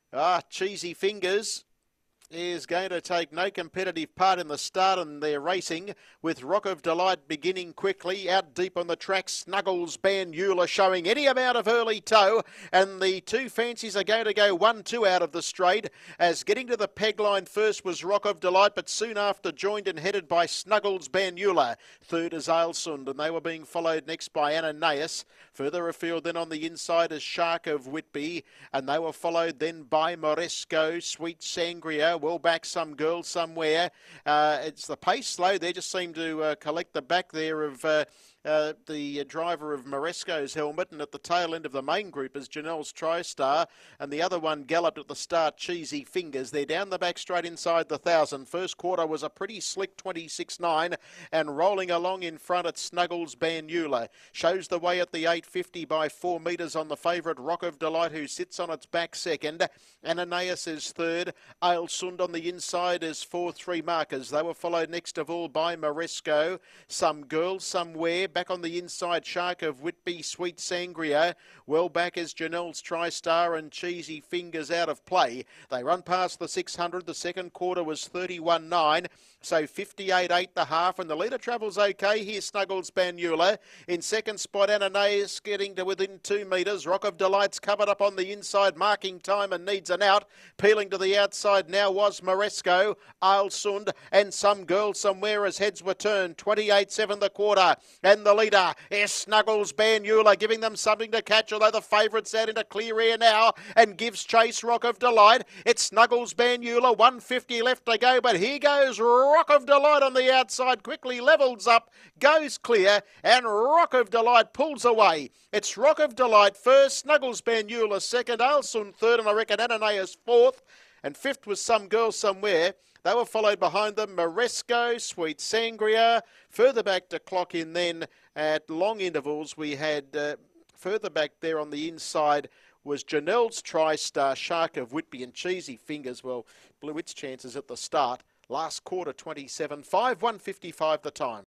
Cheesy Fingers is going to take no competitive part in the start, and they're racing with Rock of Delight beginning quickly. Out deep on the track, Snuggles Banula showing any amount of early toe, and the two fancies are going to go 1-2 out of the straight, as getting to the peg line first was Rock of Delight, but soon after joined and headed by Snuggles Banula. Third is Ailsund, and they were being followed next by Ananias. Further afield then on the inside is Shark of Whitby, and they were followed then by Moresco, Sweet Sangria, well back Some Girl Somewhere. It's the pace slow. They just seem to collect the back there of the driver of Moresco's helmet, and at the tail end of the main group is Janelle's TriStar, and the other one galloped at the start, Cheesy Fingers. They're down the back straight inside the 1,000. First quarter was a pretty slick 26.9, and rolling along in front at Snuggles Banula. Shows the way at the 850 by 4 metres on the favourite Rock of Delight, who sits on its back second. Ananias is third. Ailsund on the inside is 4-3 markers. They were followed next of all by Moresco, Some Girl Somewhere. Back on the inside, Shark of Whitby, Sweet Sangria. Well back is Janelle's TriStar, and Cheesy Fingers out of play. They run past the 600. The second quarter was 31.9, so 58.8 the half, and the leader travels okay here, Snuggles Banula. In second spot, Ananias getting to within 2 metres. Rock of Delight's covered up on the inside, marking time and needs an out. Peeling to the outside now was Moresco, Ailsund, and Some Girl Somewhere as heads were turned. 28.7 the quarter, and the leader is Snuggles Banula, giving them something to catch, although the favourite's out into clear air now and gives chase Rock of Delight. It's Snuggles Banula, 150 left to go, but here goes Rock of Delight on the outside, quickly levels up, goes clear, and Rock of Delight pulls away. It's Rock of Delight first, Snuggles Banula second, Ailsund third, and I reckon Ananias fourth, and fifth was Some Girl Somewhere. They were followed behind them, Moresco, Sweet Sangria. Further back to clock in then at long intervals, we had further back there on the inside was Janelle's TriStar, Shark of Whitby, and Cheesy Fingers. Well, blew its chances at the start. Last quarter, 27.5, 155 the time.